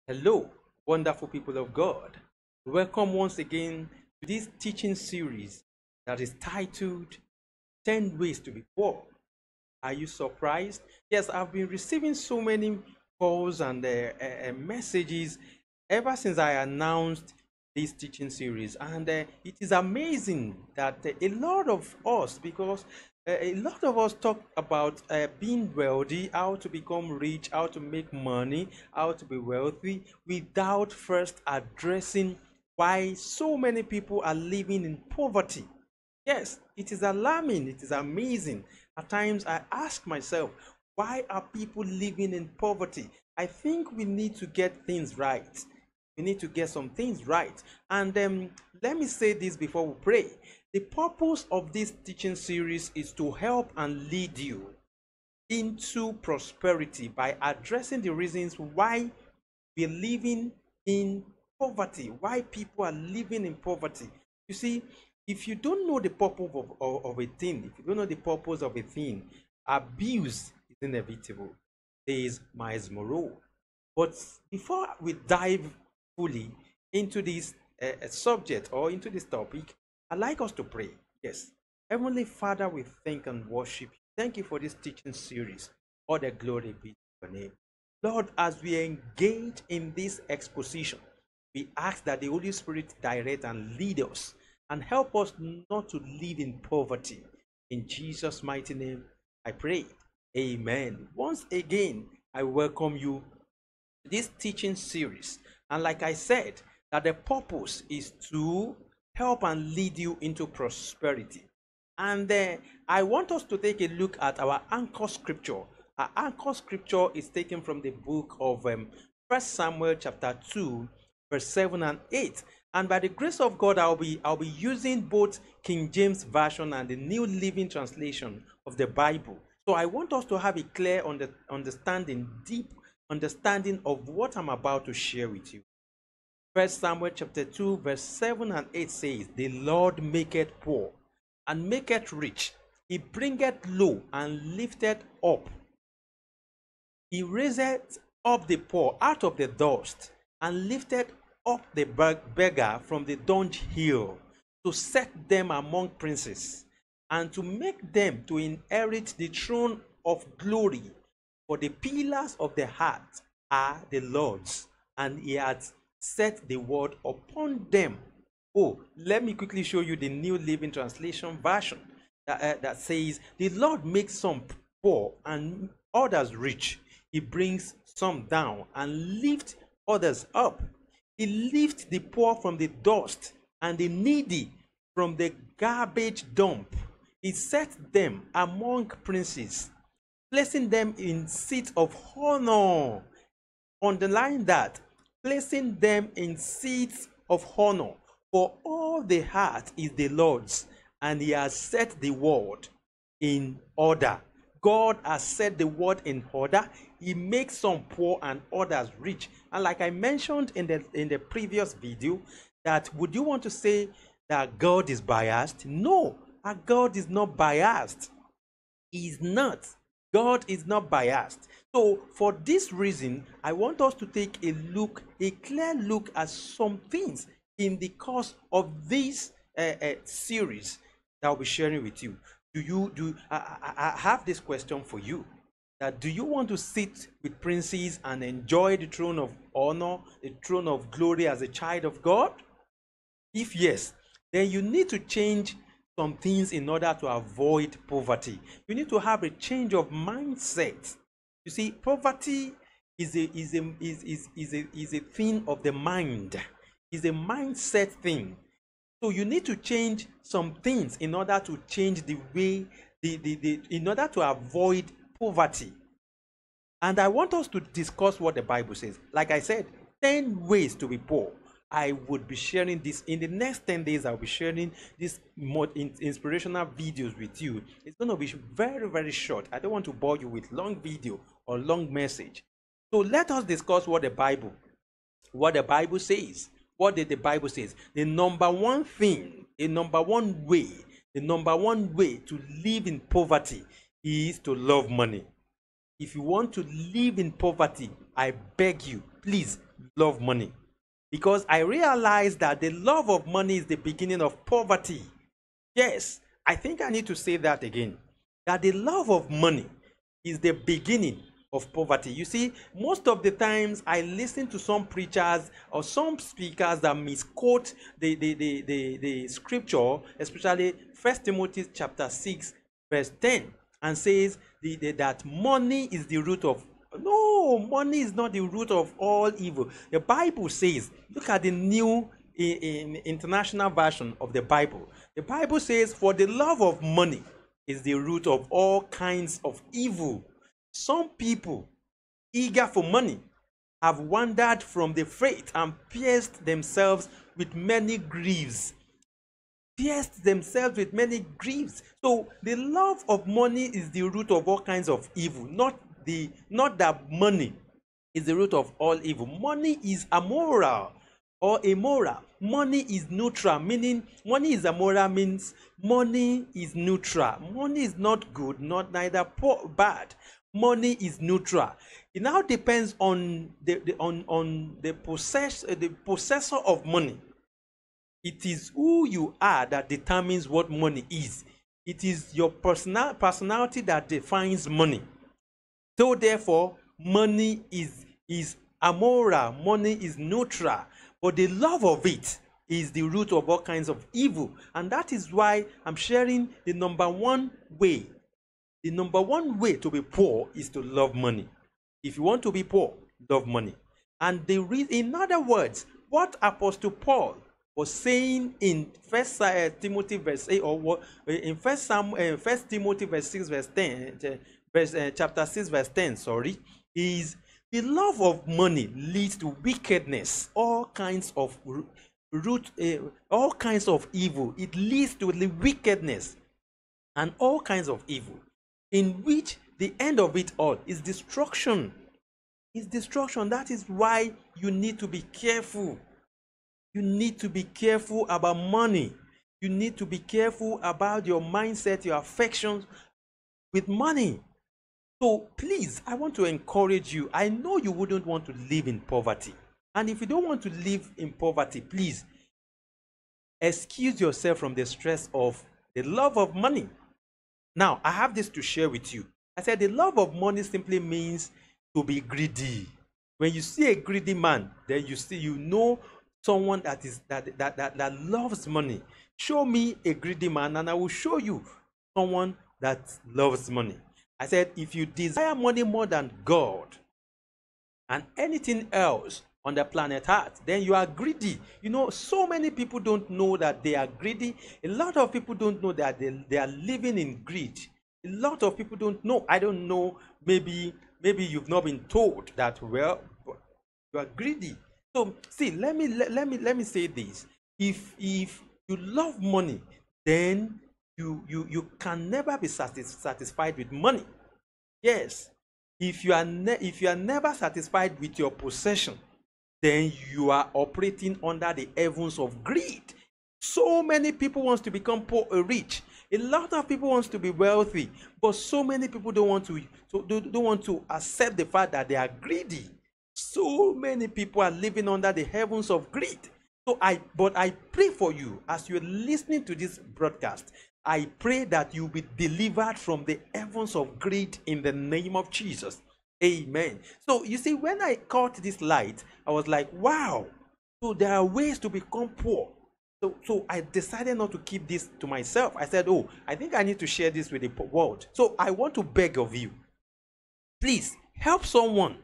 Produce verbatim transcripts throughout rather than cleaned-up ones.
Hello, wonderful people of God. Welcome once again to this teaching series that is titled ten Ways to Be Poor. Are you surprised? Yes, I've been receiving so many calls and uh, uh, uh, messages ever since I announced this teaching series, and uh, it is amazing that uh, a lot of us, because uh, a lot of us talk about uh, being wealthy, how to become rich, how to make money, how to be wealthy, without first addressing why so many people are living in poverty. Yes, it is alarming. It is amazing. At times I ask myself, why are people living in poverty? I think we need to get things right. We need to get some things right. And um, let me say this before we pray. The purpose of this teaching series is to help and lead you into prosperity by addressing the reasons why we're living in poverty, why people are living in poverty. You see, if you don't know the purpose of, of, of a thing, if you don't know the purpose of a thing, abuse is inevitable. There is Miles Moreau. But before we dive fully into this uh, subject or into this topic, I'd like us to pray. Yes. Heavenly Father, we thank and worship you. Thank you for this teaching series. All the glory be to your name. Lord, as we engage in this exposition, we ask that the Holy Spirit direct and lead us and help us not to live in poverty. In Jesus' mighty name, I pray. Amen. Once again, I welcome you to this teaching series. And like I said, that the purpose is to help and lead you into prosperity. And uh, I want us to take a look at our anchor scripture. Our anchor scripture is taken from the book of um, First Samuel chapter two, verse seven and eight. And by the grace of God, I'll be I'll be using both King James Version and the New Living Translation of the Bible. So I want us to have a clear under, understanding, deep understanding of what I'm about to share with you. First Samuel chapter two, verse seven and eight says, The Lord maketh poor and maketh rich. He bringeth low and lifteth up. He raiseth up the poor out of the dust and lifted up the beggar from the dunghill, to set them among princes, and to make them to inherit the throne of glory. For the pillars of the heart are the Lord's, and he hath set the word upon them. Oh, let me quickly show you the New Living Translation version that, uh, that says, The Lord makes some poor and others rich. He brings some down and lifts others up. He lifts the poor from the dust and the needy from the garbage dump. He sets them among princes, placing them in seats of honor. Underline that, placing them in seats of honor. For all the heart is the Lord's, and he has set the world in order. God has set the world in order. He makes some poor and others rich. And like I mentioned in the in the previous video, that would you want to say that God is biased? No, our God is not biased. He is not. God is not biased. So for this reason, I want us to take a look, a clear look at some things in the course of this uh, uh, series that I'll be sharing with you. Do you do? I, I, I have this question for you. That do you want to sit with princes and enjoy the throne of honor, the throne of glory as a child of God? If yes, then you need to change some things in order to avoid poverty. You need to have a change of mindset. You see, poverty is a is a is is, is a is a thing of the mind. Is a mindset thing. So you need to change some things in order to change the way the, the, the in order to avoid poverty. And I want us to discuss what the Bible says. Like I said, ten ways to be poor. I would be sharing this in the next ten days. I'll be sharing these more inspirational videos with you. It's going to be very, very short. I don't want to bore you with long video or long message. So let us discuss what the Bible, what the Bible says. What did the Bible says? The number one thing, the number one way, the number one way to live in poverty is to love money. If you want to live in poverty, I beg you, please love money, because I realized that the love of money is the beginning of poverty. Yes, I think I need to say that again. That the love of money is the beginning of poverty. You see, most of the times I listen to some preachers or some speakers that misquote the, the, the, the, the scripture, especially First Timothy chapter six, verse ten, and says the, the, that money is the root of. No, money is not the root of all evil. The Bible says, look at the new in, in international version of the Bible. The Bible says, for the love of money is the root of all kinds of evil. Some people eager for money have wandered from the faith and pierced themselves with many griefs. Pierced themselves with griefs. griefs. So the love of money is the root of all kinds of evil, not the not that money is the root of all evil. Money is amoral or immoral. Money is neutral, meaning money is amoral means money is neutral. Money is not good, not neither poor, bad. Money is neutral. It now depends on the, the on on the possess the possessor of money. It is who you are that determines what money is. It is your personal personality that defines money. So therefore, money is is amoral. Money is neutral. But the love of it is the root of all kinds of evil. And that is why I'm sharing the number one way. The number one way to be poor is to love money. If you want to be poor, love money. And the re- in other words, what Apostle Paul was saying in First Timothy verse eight, or what in First Sam, uh, First Timothy verse six, verse ten, uh, verse uh, chapter six, verse ten, sorry, is the love of money leads to wickedness, all kinds of root, uh, all kinds of evil. It leads to the wickedness and all kinds of evil, in which the end of it all is destruction. Is destruction. That is why you need to be careful. You need to be careful about money. You need to be careful about your mindset, your affections with money. So please, I want to encourage you. I know you wouldn't want to live in poverty. And if you don't want to live in poverty, please excuse yourself from the stress of the love of money. Now, I have this to share with you. I said the love of money simply means to be greedy. When you see a greedy man, then you see, you know someone that is that that that, that loves money. Show me a greedy man and I will show you someone that loves money. I said, if you desire money more than God and anything else on the planet Earth, then you are greedy. You know, so many people don't know that they are greedy. A lot of people don't know that they, they are living in greed. A lot of people don't know. I don't know. Maybe maybe you've not been told that, well, you are greedy. So see, let me let, let me let me say this. If if you love money, then you you you can never be satis satisfied with money. Yes. If you are if you are never satisfied with your possession, then you are operating under the heavens of greed. So many people want to become poor or rich. A lot of people want to be wealthy, but so many people don't want to so don't, don't want to accept the fact that they are greedy. So many people are living under the heavens of greed. So I, but I pray for you as you're listening to this broadcast. I pray that you be delivered from the heavens of greed in the name of Jesus. Amen. So you see, when I caught this light, I was like, wow. So there are ways to become poor. So, so I decided not to keep this to myself. I said, oh, I think I need to share this with the world. So I want to beg of you, please help someone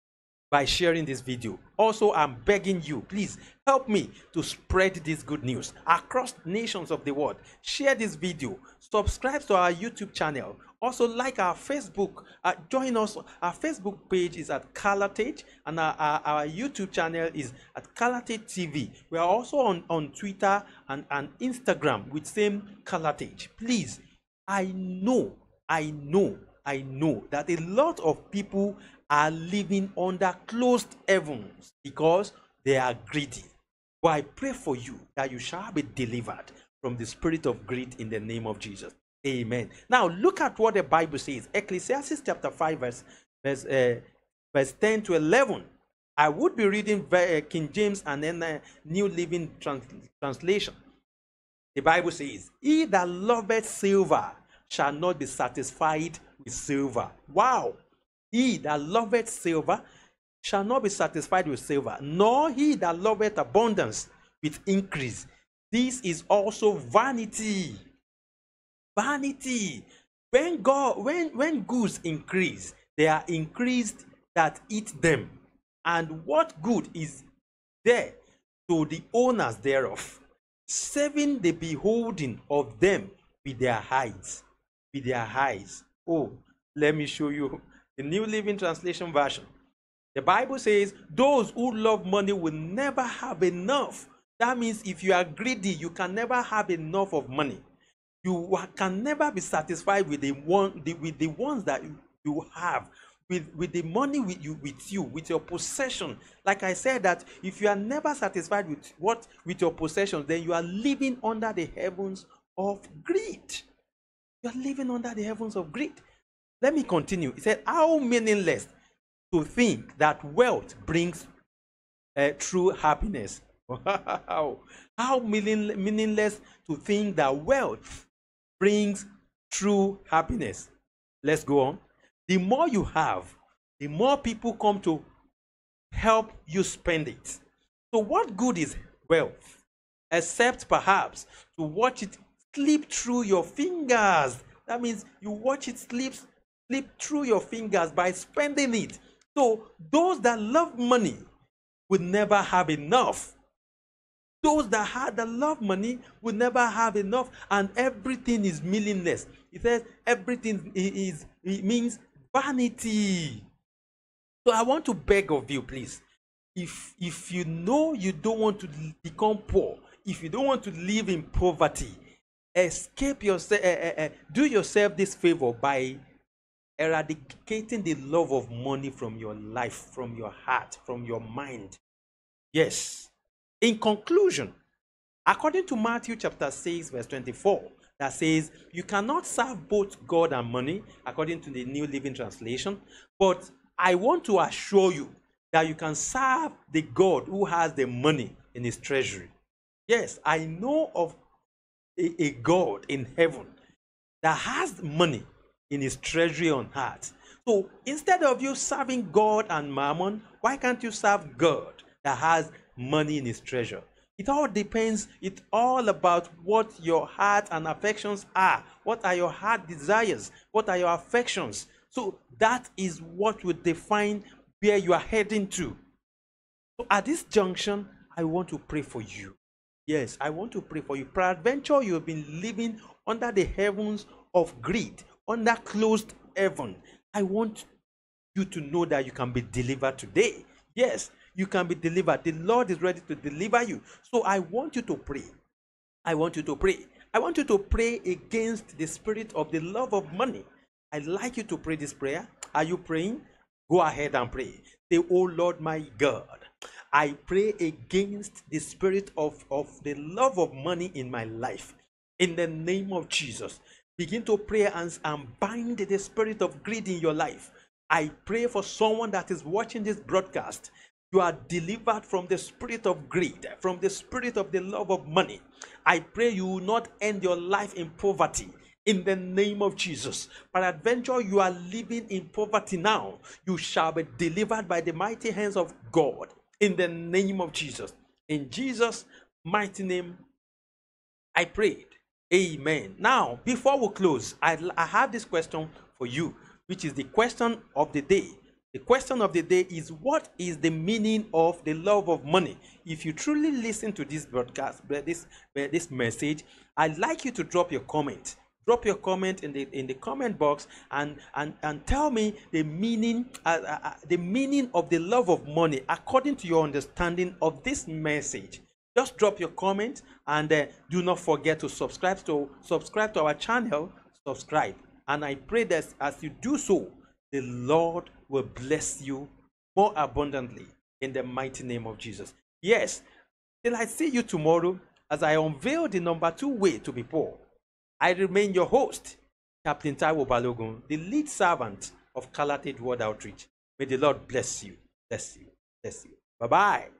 by sharing this video. Also, I'm begging you, please help me to spread this good news across nations of the world. Share this video, subscribe to our YouTube channel, also like our Facebook, uh, join us. Our Facebook page is at Calatage, and our, our, our YouTube channel is at Calatage T V. We are also on, on Twitter and, and Instagram with same Calatage. Please, I know, I know, I know that a lot of people are living under closed heavens because they are greedy. But I pray for you that you shall be delivered from the spirit of greed in the name of Jesus. Amen. Now look at what the Bible says. Ecclesiastes chapter five verse verse, uh, verse ten to eleven. I would be reading uh, King James and then uh, New Living Trans Translation. The Bible says, he that loveth silver shall not be satisfied with silver. Wow. He that loveth silver shall not be satisfied with silver, nor he that loveth abundance with increase. This is also vanity. Vanity. When God, when, when goods increase, they are increased that eat them. And what good is there to the owners thereof, saving the beholding of them with their eyes, with their eyes. Oh, let me show you the New Living Translation version. The Bible says, those who love money will never have enough. That means if you are greedy, you can never have enough of money. You can never be satisfied with the one, the, with the ones that you have. With, with the money with you, with you, with your possession. Like I said, that if you are never satisfied with what with your possessions, then you are living under the heavens of greed. You are living under the heavens of greed. Let me continue. He said, how meaningless to think that wealth brings uh, true happiness. Wow. How meaning, meaningless to think that wealth brings true happiness. Let's go on. The more you have, the more people come to help you spend it. So what good is wealth, except perhaps to watch it slip through your fingers? That means you watch it slip, slip through your fingers by spending it. So those that love money will never have enough. Those that have that love money will never have enough, and everything is meaningless. It says everything is, it means vanity. So I want to beg of you, please, if if you know you don't want to become poor, if you don't want to live in poverty, escape yourself, uh, uh, uh, do yourself this favor by eradicating the love of money from your life, from your heart, from your mind. Yes. In conclusion, according to Matthew chapter six, verse twenty-four, that says, you cannot serve both God and money, according to the New Living Translation. But I want to assure you that you can serve the God who has the money in his treasury. Yes, I know of a, a God in heaven that has money in his treasury on earth. So instead of you serving God and mammon, why can't you serve God that has money in his treasure? It all depends. It's all about what your heart and affections are. What are your heart desires? What are your affections? So that is what will define where you are heading to. So at this junction, I want to pray for you. Yes, I want to pray for you. Peradventure, you have been living under the heavens of greed, under closed heaven. I want you to know that you can be delivered today. Yes, you can be delivered. The Lord is ready to deliver you. So I want you to pray. I want you to pray. I want you to pray against the spirit of the love of money. I'd like you to pray this prayer. Are you praying? Go ahead and pray. Say, oh Lord my God, I pray against the spirit of, of the love of money in my life. In the name of Jesus, begin to pray and, and bind the spirit of greed in your life. I pray for someone that is watching this broadcast. You are delivered from the spirit of greed, from the spirit of the love of money. I pray you will not end your life in poverty. In the name of Jesus. Peradventure, you are living in poverty now. You shall be delivered by the mighty hands of God. In the name of Jesus. In Jesus' mighty name, I prayed. Amen. Now, before we close, I, I have this question for you, which is the question of the day. The question of the day is, what is the meaning of the love of money? If you truly listen to this broadcast, this, this message, I'd like you to drop your comment. Drop your comment in the in the comment box and and and tell me the meaning uh, uh, the meaning of the love of money according to your understanding of this message. Just drop your comment and uh, do not forget to subscribe to subscribe to our channel. Subscribe, and I pray that as you do so, the Lord will bless you more abundantly in the mighty name of Jesus. Yes, till I see you tomorrow as I unveil the number two way to be poor. I remain your host, Captain Taiwo Balogun, the lead servant of Calated World Outreach. May the Lord bless you. Bless you. Bless you. Bye bye.